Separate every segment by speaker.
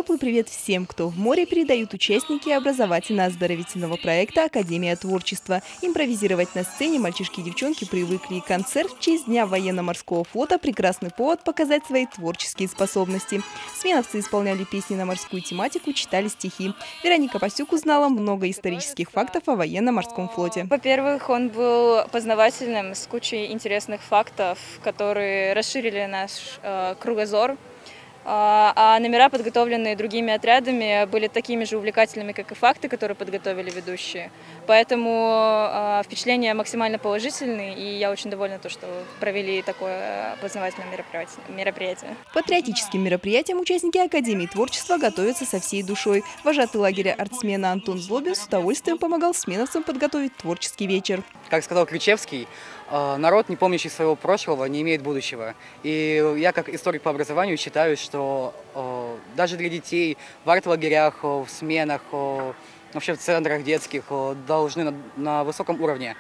Speaker 1: Теплый привет всем, кто в море, передают участники образовательно-оздоровительного проекта «Академия творчества». Импровизировать на сцене мальчишки и девчонки привыкли, и концерт в честь Дня военно-морского флота – прекрасный повод показать свои творческие способности. Сменовцы исполняли песни на морскую тематику, читали стихи. Вероника Пасюк узнала много исторических фактов о военно-морском флоте.
Speaker 2: Во-первых, он был познавательным, с кучей интересных фактов, которые расширили наш кругозор. А номера, подготовленные другими отрядами, были такими же увлекательными, как и факты, которые подготовили ведущие. Поэтому впечатления максимально положительные, и я очень довольна, что провели такое познавательное мероприятие.
Speaker 1: К патриотическим мероприятиям участники Академии творчества готовятся со всей душой. Вожатый лагеря артсмена Антон Злобин с удовольствием помогал сменовцам подготовить творческий вечер.
Speaker 3: Как сказал Ключевский, народ, не помнящий своего прошлого, не имеет будущего. И я, как историк по образованию, считаю, что даже для детей в арт-лагерях, в сменах, вообще в центрах детских должны на высоком уровне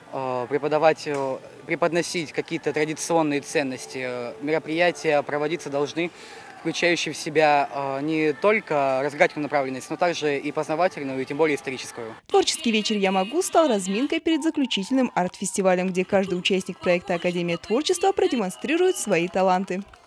Speaker 3: преподносить какие-то традиционные ценности. Мероприятия проводиться должны, включающие в себя не только развлекательную направленность, но также и познавательную, и тем более историческую.
Speaker 1: Творческий вечер «Я могу» стал разминкой перед заключительным арт-фестивалем, где каждый участник проекта «Академия творчества» продемонстрирует свои таланты.